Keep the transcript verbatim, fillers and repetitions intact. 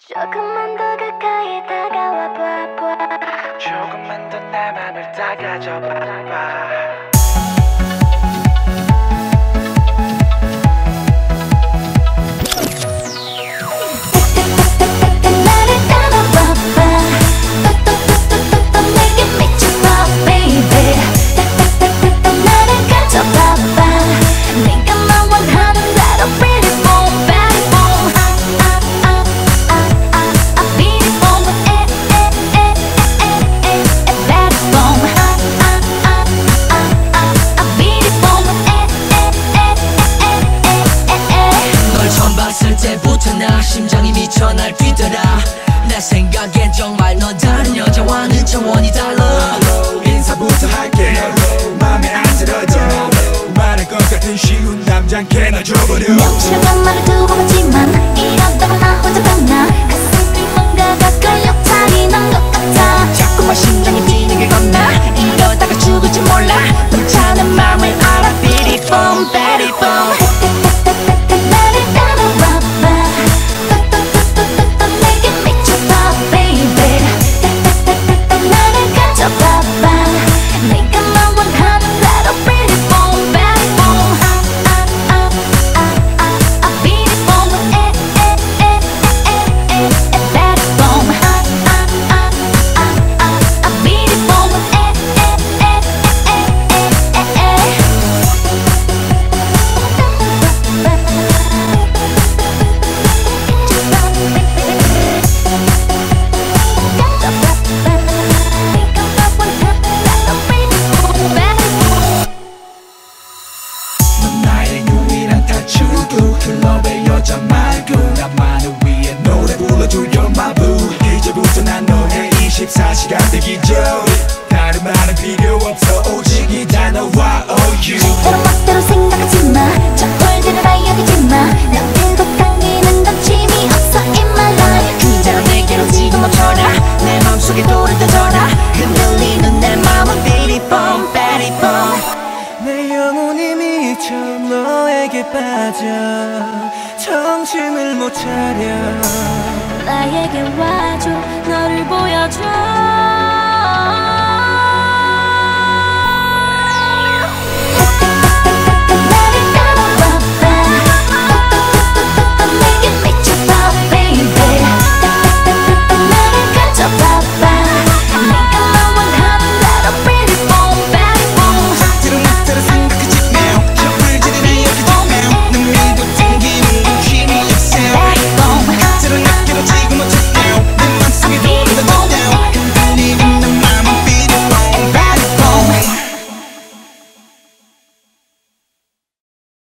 조금만 더 가까이 다가와 봐봐. 조금만 더 내 맘을 다가져 봐봐. 심장이 미쳐 날 뛰더라. 내 생각엔 정말 넌 다른 여자와는 차원이 달라. 인사부터 할게. 맘에 안 들어져. 말할 것 같은 쉬운 남잔 개나 줘버려. 명실한 말을 두고 봤지만 이러다가 나 혼자 봤나. 가슴이 뭔가가 끌려 차리는 것 같아. 자꾸만 심장이 뛰는 게 겁나. 이러다가 죽을지 몰라. 불타는 마음을 알아. Beat it boom, beat it boom. 클럽의 여자 말고 나만을 위해 노래 불러줘 You're my boo. 이제부터 난 너의 이십사 시간 대기죠. 다른 말은 필요 없어 오직 이 단어와 oh you. 절대로 멋대로 생각하지마. 저 꼴들을 알려주지마. 난 뜨겁 당기는 건 재미없어 in my life. 그대로 내게로 지금 멈춰라. 내 맘속에 돌을 던져라. 흔들리는 내 맘은 beat it boom, beat it boom. 내 영혼이 미쳐 너에게 빠져 정신을 못 차려. 나에게 와줘 너를 보여줘.